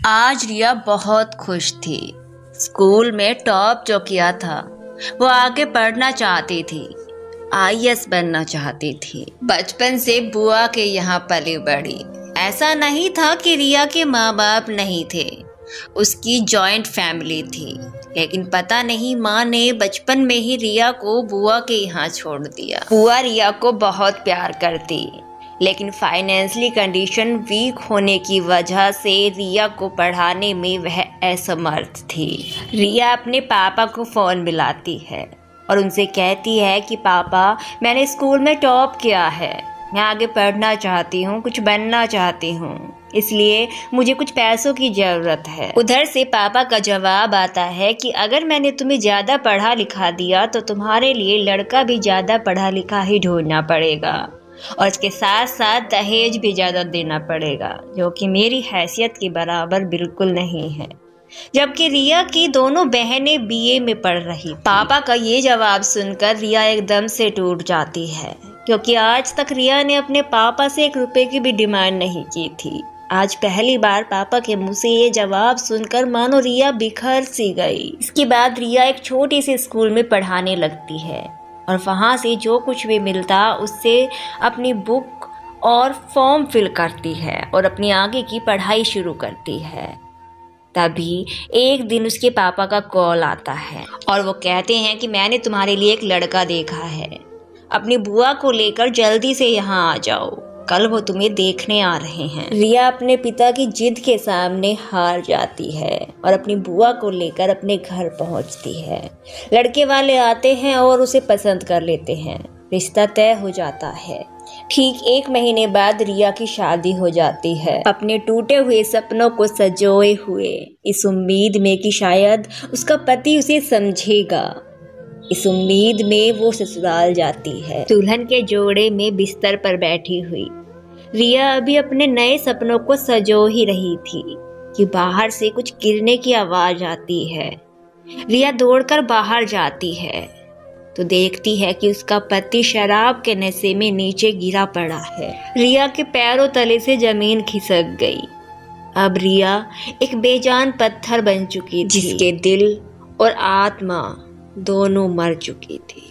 आज रिया बहुत खुश थी। स्कूल में टॉप जो किया था वो आगे पढ़ना चाहती थी, आईएएस बनना चाहती थी। बचपन से बुआ के यहाँ पली बड़ी। ऐसा नहीं था कि रिया के माँ बाप नहीं थे, उसकी जॉइंट फैमिली थी, लेकिन पता नहीं माँ ने बचपन में ही रिया को बुआ के यहाँ छोड़ दिया। बुआ रिया को बहुत प्यार करती, लेकिन फाइनेंशियली कंडीशन वीक होने की वजह से रिया को पढ़ाने में वह असमर्थ थी। रिया अपने पापा को फ़ोन मिलाती है और उनसे कहती है कि पापा, मैंने स्कूल में टॉप किया है, मैं आगे पढ़ना चाहती हूँ, कुछ बनना चाहती हूँ, इसलिए मुझे कुछ पैसों की ज़रूरत है। उधर से पापा का जवाब आता है कि अगर मैंने तुम्हें ज़्यादा पढ़ा लिखा दिया तो तुम्हारे लिए लड़का भी ज़्यादा पढ़ा लिखा ही ढूंढना पड़ेगा और इसके साथ साथ दहेज भी ज़्यादा देना पड़ेगा, जो कि मेरी हैसियत के बराबर बिल्कुल नहीं है। जबकि रिया की दोनों बहनें बीए में पढ़ रही। पापा का ये जवाब सुनकर रिया एकदम से टूट जाती है, क्योंकि आज तक रिया ने अपने पापा से 1 रुपए की भी डिमांड नहीं की थी। आज पहली बार पापा के मुंह से ये जवाब सुनकर मानो रिया बिखर सी गई। इसके बाद रिया एक छोटी सी स्कूल में पढ़ाने लगती है और वहाँ से जो कुछ भी मिलता उससे अपनी बुक और फॉर्म फिल करती है और अपनी आगे की पढ़ाई शुरू करती है। तभी एक दिन उसके पापा का कॉल आता है और वो कहते हैं कि मैंने तुम्हारे लिए एक लड़का देखा है, अपनी बुआ को लेकर जल्दी से यहाँ आ जाओ, कल वो तुम्हें देखने आ रहे हैं। रिया अपने पिता की जिद के सामने हार जाती है और अपनी बुआ को लेकर अपने घर पहुंचती है। लड़के वाले आते हैं और उसे पसंद कर लेते हैं, रिश्ता तय हो जाता है। ठीक 1 महीने बाद रिया की शादी हो जाती है, अपने टूटे हुए सपनों को सजोए हुए, इस उम्मीद में कि शायद उसका पति उसे समझेगा। इस उम्मीद में वो ससुराल जाती है। दुल्हन के जोड़े में बिस्तर पर बैठी हुई रिया अभी अपने नए सपनों को सजो ही रही थी कि बाहर से कुछ गिरने की आवाज आती है। रिया दौड़कर बाहर जाती है तो देखती है कि उसका पति शराब के नशे में नीचे गिरा पड़ा है। रिया के पैरों तले से जमीन खिसक गई। अब रिया एक बेजान पत्थर बन चुकी थी, जिसके दिल और आत्मा दोनों मर चुकी थी।